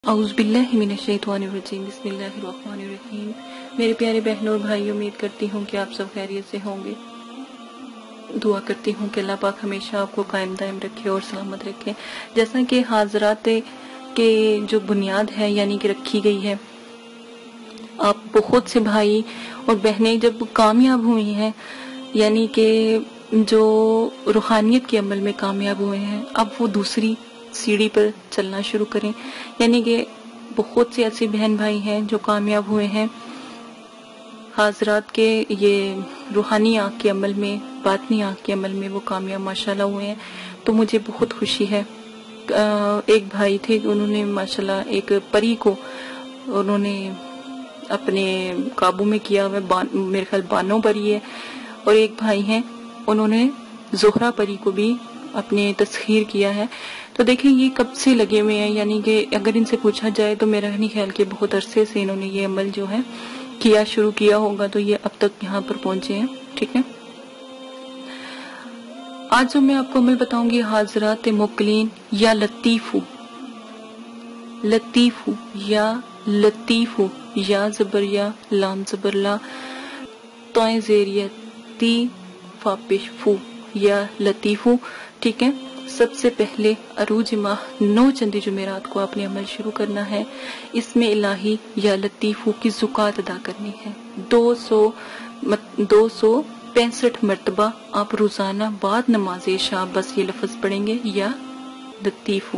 اعوذ باللہ من الشیطان الرجیم بسم اللہ الرحمن الرحیم۔ میرے پیارے بہنوں اور بھائیوں، امید کرتی ہوں کہ آپ سب خیریت سے ہوں گے۔ دعا کرتی ہوں کہ اللہ پاک ہمیشہ آپ کو قائم دائم رکھے اور سلامت رکھے۔ جیسا کہ حاضرات کے جو بنیاد ہے یعنی کہ رکھی گئی ہے، آپ بہت سے بھائی اور بہنیں جب کامیاب ہوئی ہیں یعنی کہ جو روحانیت کے عمل میں کامیاب ہوئے ہیں، اب وہ دوسری سیڑھی پر چلنا شروع کریں۔ یعنی کہ بہت سے ایسے بہن بھائی ہیں جو کامیاب ہوئے ہیں حاضرات کے یہ روحانی آنکھ کے عمل میں، باطنی آنکھ کے عمل میں، وہ کامیاب ماشاءاللہ ہوئے ہیں، تو مجھے بہت خوشی ہے۔ ایک بھائی تھے، انہوں نے ماشاءاللہ ایک پری کو انہوں نے اپنے قابو میں کیا ہوا، میرے خیال بانو پری ہے، اور ایک بھائی ہیں انہوں نے زہرہ پری کو بھی اپنے تسخیر کیا ہے۔ تو دیکھیں یہ کب سے لگے ہوئے ہیں، یعنی کہ اگر ان سے پوچھا جائے تو میرا نہیں خیال کہ بہت عرصے سے انہوں نے یہ عمل جو ہے کیا شروع کیا ہوگا، تو یہ اب تک یہاں پر پہنچے ہیں۔ ٹھیک ہے، آج جو میں آپ کو عمل بتاؤں گی، حاضرات موکلین یا لطیفو، لطیفو یا لطیفو، یا زبر یا، لام زبر لا، توئیں زیریہ تی فاپش فو، یا لطیفو۔ ٹھیک ہے، سب سے پہلے عروج ماہ 9 چندی جمعرات کو آپ نے عمل شروع کرنا ہے۔ اس میں الہی یا لطیفو کی زکوٰۃ ادا کرنی ہے۔ 265 مرتبہ آپ روزانہ بعد نماز عشاء بس یہ لفظ پڑھیں گے، یا لطیفو۔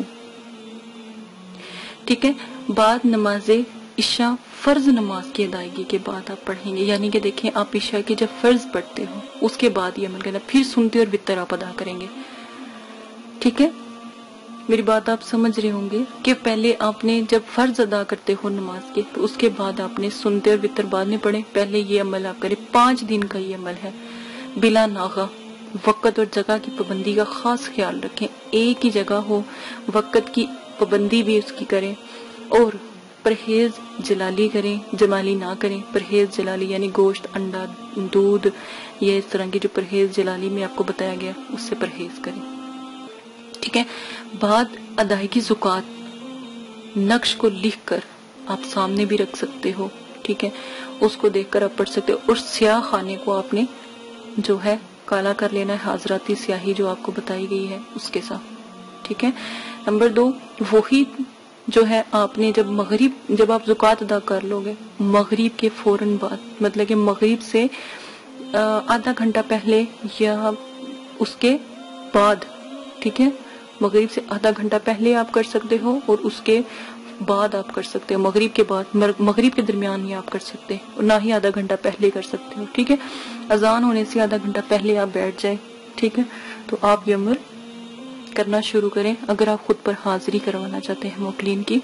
ٹھیک ہے، بعد نماز عشاء فرض نماز کی ادائیگی کے بعد آپ پڑھیں گے، یعنی کہ دیکھیں آپ عشاء کی جب فرض پڑھتے ہو اس کے بعد یہ عمل کرنا، پھر سنتے اور وتر آپ ادا کریں گے۔ ٹھیک ہے، میری بات آپ سمجھ رہے ہوں گے کہ پہلے آپ نے جب فرض ادا کرتے ہو نماز کے، تو اس کے بعد آپ نے سنتے اور وتر بعد میں پڑھیں، پہلے یہ عمل آپ کریں۔ 5 دن کا یہ عمل ہے، بلا ناغہ۔ وقت اور جگہ کی پابندی کا خاص خیال رکھیں، ایک ہی جگہ ہو، وقت کی پابندی بھی اس کی کریں، اور پرہیز جلالی کریں، جمالی نہ کریں۔ پرہیز جلالی یعنی گوشت، انڈا، دودھ، یہ اس طرح کی جو پرہیز جلالی میں آپ کو بتایا گیا اس سے پرہیز کریں۔ ٹھیک ہے، بعد ادائیگی زکوٰۃ نقش کو لکھ کر آپ سامنے بھی رکھ سکتے ہو، ٹھیک ہے، اس کو دیکھ کر آپ پڑھ سکتے ہو، اور سیاہ خانے کو آپ نے جو ہے کالا کر لینا ہے، حاضراتی سیاہی جو آپ کو بتائی گئی ہے اس کے ساتھ۔ ٹھیک ہے، نمبر 2، وہی جو ہے آپ نے جب آپ زکوٰۃ ادا کر لو گے، مغرب کے فوراً بعد، مطلب کہ مغرب سے آدھا گھنٹہ پہلے یا اس کے بعد، ٹھیک ہے، مغرب سے آدھا گھنٹہ پہلے آپ کر سکتے ہو، اور اس کے بعد آپ کر سکتے ہو، مغرب کے بعد، مغرب کے درمیان ہی آپ کر سکتے ہیں، اور نہ ہی آدھا گھنٹہ پہلے کر سکتے ہو۔ ٹھیک ہے، اذان ہونے سے آدھا گھنٹہ پہلے آپ بیٹھ جائیں، ٹھیک ہے، تو آپ یہ عمل کرنا شروع کریں اگر آپ خود پر حاضری کروانا چاہتے ہیں موکلین کی۔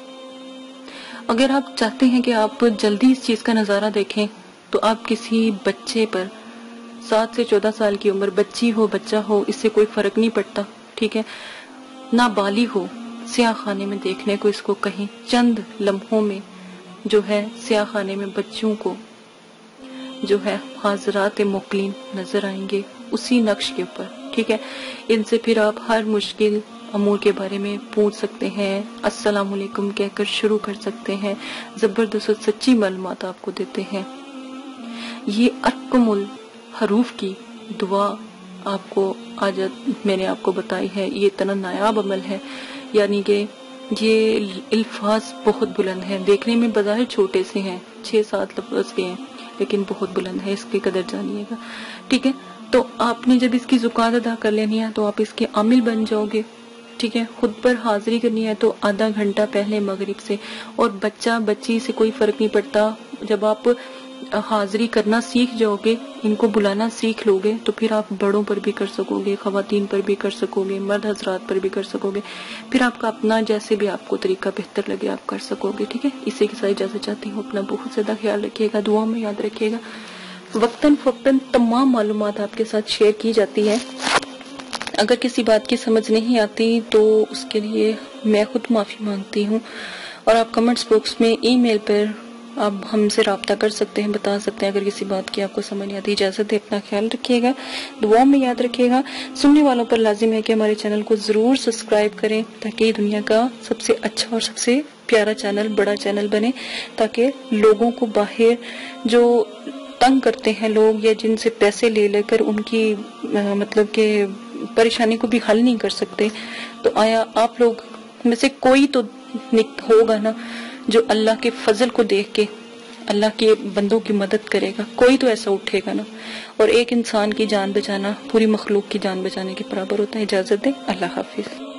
اگر آپ چاہتے ہیں کہ آپ جلدی اس چیز کا نظارہ دیکھیں، تو آپ کسی بچے پر، 7 سے 14 سال کی عمر، بچی ہو بچہ ہو، اس سے کوئی فرق نہیں پڑتا، ٹھیک ہے، نابالغ ہو، سیاہ خانے میں دیکھنے کو اس کو کہیں، چند لمحوں میں جو ہے سیاہ خانے میں بچوں کو جو ہے حاضرات موکلین نظر آئیں گے اسی نقش کے اوپر۔ ٹھیک ہے، ان سے پھر آپ ہر مشکل امور کے بارے میں پوچھ سکتے ہیں، السلام علیکم کہہ کر شروع کر سکتے ہیں، زبردست اور سچی معلومات آپ کو دیتے ہیں۔ یہ ارقم الحروف کی دعا آپ کو آج میں نے آپ کو بتائی ہے، یہ اتنا نایاب عمل ہے، یعنی کہ یہ الفاظ بہت بلند ہیں، دیکھنے میں بظاہر چھوٹے سے ہیں، 6-7 لفظ کے ہیں، لیکن بہت بلند ہے، اس کی قدر جانیے گا۔ ٹھیک ہے، تو آپ نے جب اس کی زکوٰۃ ادا کر لینی ہے تو آپ اس کے عامل بن جاؤ گے۔ ٹھیک ہے، خود پر حاضری کرنی ہے تو آدھا گھنٹہ پہلے مغرب سے، اور بچہ بچی سے کوئی فرق نہیں پڑتا، جب آپ حاضری کرنا سیکھ جاؤ گے، ان کو بلانا سیکھ لو گے، تو پھر آپ بڑوں پر بھی کر سکو گے، خواتین پر بھی کر سکو گے، مرد حضرات پر بھی کر سکو گے، پھر آپ کا اپنا جیسے بھی آپ کو طریقہ بہتر لگے آپ کر سکو گے۔ ٹھیک ہے، اسی کے ساتھ اجازت چاہتی ہوں، اپنا بہت زیادہ خیال رکھیے گا، دعاؤں میں یاد رکھیے گا۔ وقتاً فوقتاً تمام معلومات آپ کے ساتھ شیئر کی جاتی ہے، اگر کسی بات کی سمجھ نہیں آتی تو اس کے لیے میں خود معافی مانگتی ہوں، اور آپ کمنٹس باکس میں ای میل پر آپ ہم سے رابطہ کر سکتے ہیں، بتا سکتے ہیں اگر کسی بات کی آپ کو سمجھ نہیں آتی۔ اجازت ہے، اپنا خیال رکھیے گا، دعاؤں میں یاد رکھیے گا۔ سننے والوں پر لازم ہے کہ ہمارے چینل کو ضرور سبسکرائب کریں، تاکہ دنیا کا سب سے اچھا اور سب سے پیارا چینل، بڑا چینل بنے، تاکہ لوگوں کو باہر جو تنگ کرتے ہیں لوگ یا جن سے پیسے لے لے کر ان کی مطلب کہ پریشانی کو بھی حل نہیں کر سکتے، تو آیا آپ لوگ میں سے کوئی تو ہوگا نا جو اللہ کے فضل کو دیکھ کے اللہ کے بندوں کی مدد کرے گا، کوئی تو ایسا اٹھے گا نا، اور ایک انسان کی جان بچانا پوری مخلوق کی جان بچانے کے برابر ہوتا ہے۔ اجازت دیں، اللہ حافظ۔